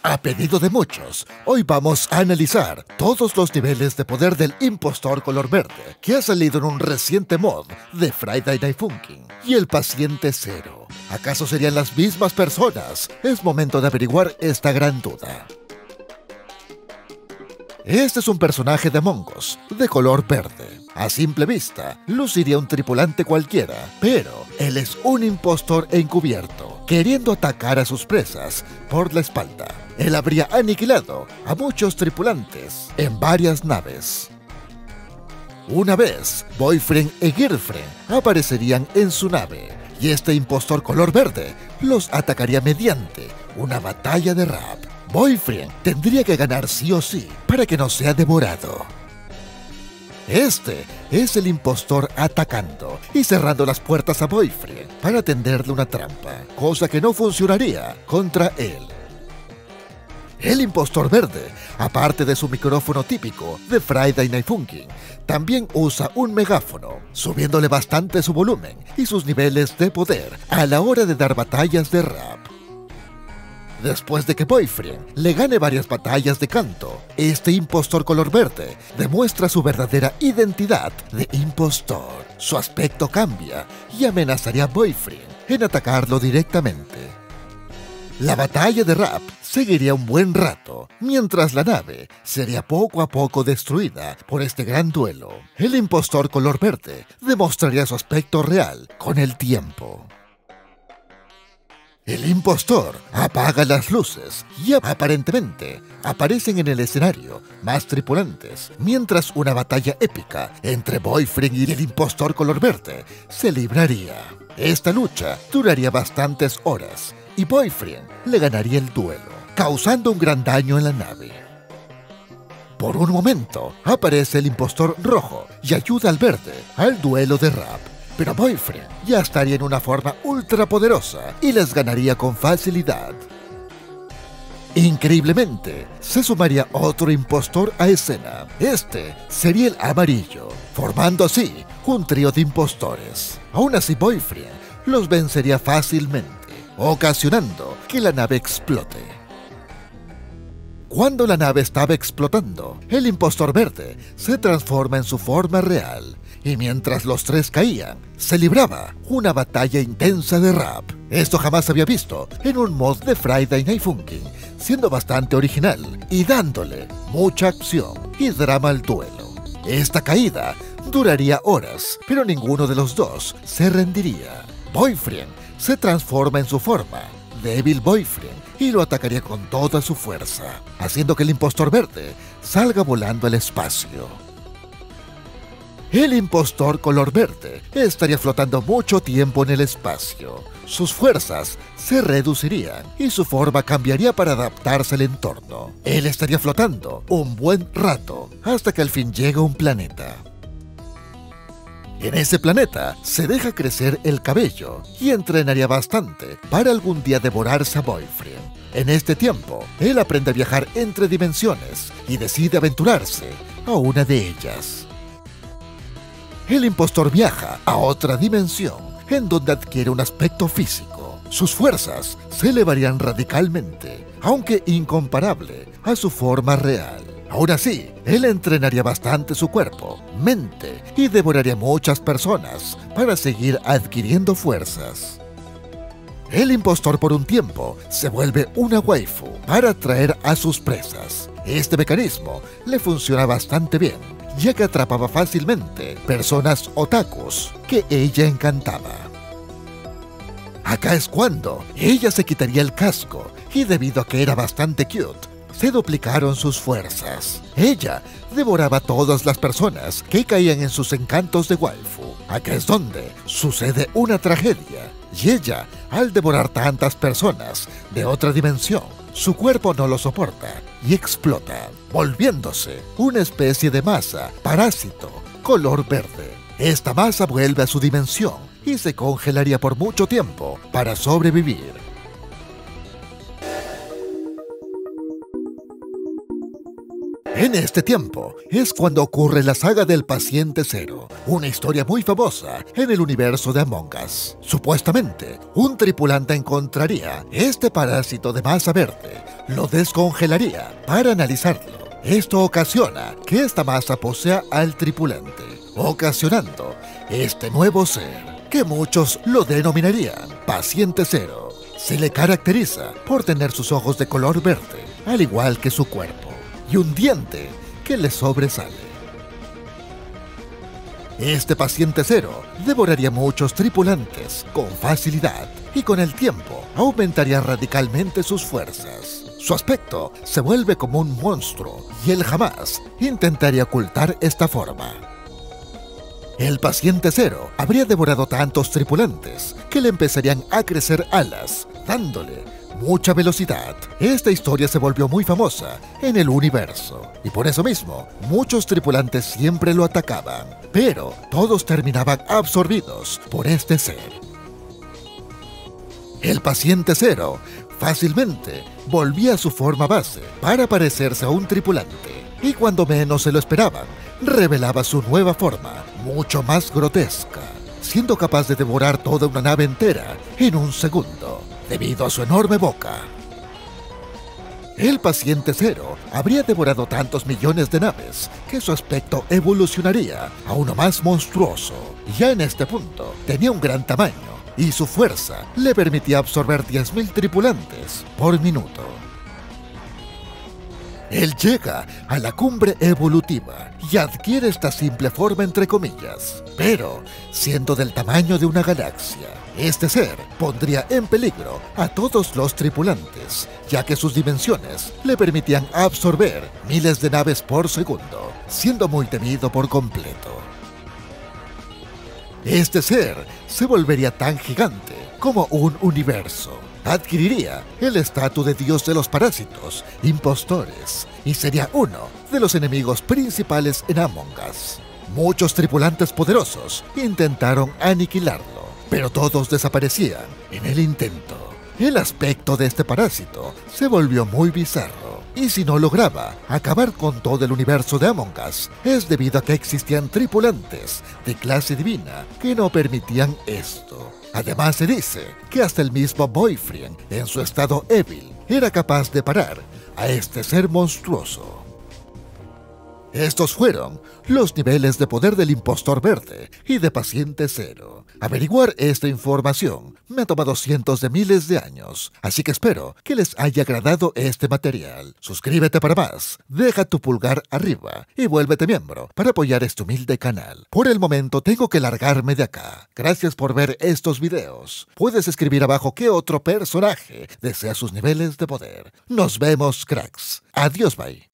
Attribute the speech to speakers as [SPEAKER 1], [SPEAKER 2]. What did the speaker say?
[SPEAKER 1] A pedido de muchos, hoy vamos a analizar todos los niveles de poder del impostor color verde que ha salido en un reciente mod de Friday Night Funkin' y el paciente cero. ¿Acaso serían las mismas personas? Es momento de averiguar esta gran duda. Este es un personaje de Among Us, de color verde. A simple vista, luciría un tripulante cualquiera, pero él es un impostor encubierto, queriendo atacar a sus presas por la espalda. Él habría aniquilado a muchos tripulantes en varias naves. Una vez, Boyfriend y Girlfriend aparecerían en su nave, y este impostor color verde los atacaría mediante una batalla de rap. Boyfriend tendría que ganar sí o sí para que no sea devorado. Este es el impostor atacando y cerrando las puertas a Boyfriend para tenderle una trampa, cosa que no funcionaría contra él. El impostor verde, aparte de su micrófono típico de Friday Night Funkin', también usa un megáfono, subiéndole bastante su volumen y sus niveles de poder a la hora de dar batallas de rap. Después de que Boyfriend le gane varias batallas de canto, este impostor color verde demuestra su verdadera identidad de impostor. Su aspecto cambia y amenazaría a Boyfriend en atacarlo directamente. La batalla de rap seguiría un buen rato, mientras la nave sería poco a poco destruida por este gran duelo. El impostor color verde demostraría su aspecto real con el tiempo. El impostor apaga las luces y aparentemente aparecen en el escenario más tripulantes, mientras una batalla épica entre Boyfriend y el impostor color verde se libraría. Esta lucha duraría bastantes horas y Boyfriend le ganaría el duelo, causando un gran daño en la nave. Por un momento aparece el impostor rojo y ayuda al verde al duelo de rap. Pero Boyfriend ya estaría en una forma ultra poderosa y les ganaría con facilidad. Increíblemente, se sumaría otro impostor a escena. Este sería el amarillo, formando así un trío de impostores. Aún así, Boyfriend los vencería fácilmente, ocasionando que la nave explote. Cuando la nave estaba explotando, el impostor verde se transforma en su forma real. Y mientras los tres caían, se libraba una batalla intensa de rap. Esto jamás se había visto en un mod de Friday Night Funkin', siendo bastante original y dándole mucha acción y drama al duelo. Esta caída duraría horas, pero ninguno de los dos se rendiría. Boyfriend se transforma en su forma, Devil Boyfriend, y lo atacaría con toda su fuerza, haciendo que el impostor verde salga volando al espacio. El impostor color verde estaría flotando mucho tiempo en el espacio. Sus fuerzas se reducirían y su forma cambiaría para adaptarse al entorno. Él estaría flotando un buen rato hasta que al fin llega un planeta. En ese planeta se deja crecer el cabello y entrenaría bastante para algún día devorarse a Boyfriend. En este tiempo, él aprende a viajar entre dimensiones y decide aventurarse a una de ellas. El impostor viaja a otra dimensión, en donde adquiere un aspecto físico. Sus fuerzas se elevarían radicalmente, aunque incomparable a su forma real. Aún así, él entrenaría bastante su cuerpo, mente y devoraría muchas personas para seguir adquiriendo fuerzas. El impostor por un tiempo se vuelve una waifu para atraer a sus presas. Este mecanismo le funciona bastante bien, ya que atrapaba fácilmente personas otakus que ella encantaba. Acá es cuando ella se quitaría el casco y debido a que era bastante cute, se duplicaron sus fuerzas. Ella devoraba a todas las personas que caían en sus encantos de waifu. Acá es donde sucede una tragedia y ella, al devorar tantas personas de otra dimensión, su cuerpo no lo soporta y explota, volviéndose una especie de masa parásito color verde. Esta masa vuelve a su dimensión y se congelaría por mucho tiempo para sobrevivir. En este tiempo es cuando ocurre la saga del Paciente Cero, una historia muy famosa en el universo de Among Us. Supuestamente, un tripulante encontraría este parásito de masa verde, lo descongelaría para analizarlo. Esto ocasiona que esta masa posea al tripulante, ocasionando este nuevo ser, que muchos lo denominarían Paciente Cero. Se le caracteriza por tener sus ojos de color verde, al igual que su cuerpo, y un diente que le sobresale. Este Paciente Cero devoraría muchos tripulantes con facilidad y con el tiempo aumentaría radicalmente sus fuerzas. Su aspecto se vuelve como un monstruo y él jamás intentaría ocultar esta forma. El Paciente Cero habría devorado tantos tripulantes que le empezarían a crecer alas, dándole mucha velocidad. Esta historia se volvió muy famosa en el universo y por eso mismo muchos tripulantes siempre lo atacaban, pero todos terminaban absorbidos por este ser. El Paciente Cero fácilmente volvía a su forma base para parecerse a un tripulante y cuando menos se lo esperaban, revelaba su nueva forma, mucho más grotesca, siendo capaz de devorar toda una nave entera en un segundo, debido a su enorme boca. El Paciente Cero habría devorado tantos millones de naves que su aspecto evolucionaría a uno más monstruoso. Ya en este punto tenía un gran tamaño y su fuerza le permitía absorber 10.000 tripulantes por minuto. Él llega a la cumbre evolutiva y adquiere esta simple forma entre comillas, pero siendo del tamaño de una galaxia. Este ser pondría en peligro a todos los tripulantes, ya que sus dimensiones le permitían absorber miles de naves por segundo, siendo muy temido por completo. Este ser se volvería tan gigante como un universo. Adquiriría el estatus de dios de los parásitos, impostores, y sería uno de los enemigos principales en Among Us. Muchos tripulantes poderosos intentaron aniquilarlo, pero todos desaparecían en el intento. El aspecto de este parásito se volvió muy bizarro, y si no lograba acabar con todo el universo de Among Us, es debido a que existían tripulantes de clase divina que no permitían esto. Además se dice que hasta el mismo Boyfriend, en su estado Evil, era capaz de parar a este ser monstruoso. Estos fueron los niveles de poder del Impostor Verde y de Paciente Cero. Averiguar esta información me ha tomado cientos de miles de años, así que espero que les haya agradado este material. Suscríbete para más, deja tu pulgar arriba y vuélvete miembro para apoyar este humilde canal. Por el momento tengo que largarme de acá. Gracias por ver estos videos. Puedes escribir abajo qué otro personaje desea sus niveles de poder. Nos vemos, cracks. Adiós, bye.